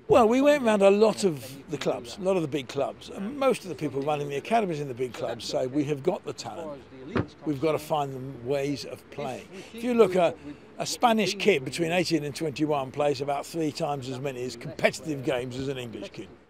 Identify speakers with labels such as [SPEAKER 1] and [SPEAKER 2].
[SPEAKER 1] Well, we went around a lot of the clubs, a lot of the big clubs, and most of the people running the academies in the big clubs say we have got the talent, we've got to find them ways of playing. If you look at a Spanish kid between 18 and 21 plays about 3 times as many competitive games as an English kid.